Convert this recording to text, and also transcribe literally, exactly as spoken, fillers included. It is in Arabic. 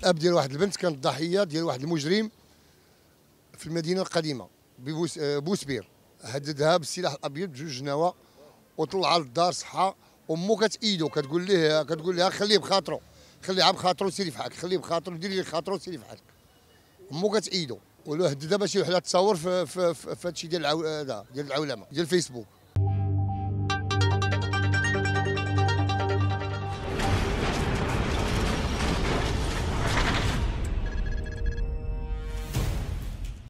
الاب ديال واحد البنت كانت ضحيه ديال واحد المجرم في المدينه القديمه ببوس بوسبير. هددها بالسلاح الابيض بجوج نوا وطلعها للدار صحه. امو كتأيدو كتقول ليه كتقول لها خليه بخاطرو، خليها بخاطرو سيري فحالك، خليه بخاطرو ديري لي خاطرو سيري فحالك. امو كتأيدو ولو هددها باش يروح لها تصور في في في هادشي ديال العو... ديال العولمه ديال الفيسبوك.